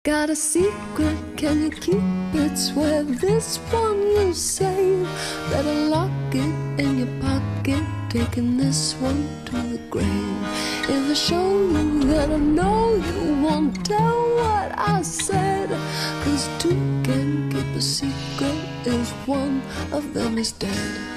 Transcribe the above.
Got a secret, can you keep it? Swear this one you'll save. Better lock it in your pocket, taking this one to the grave. If I show you that I know you won't tell what I said, 'cause two can keep a secret if one of them is dead.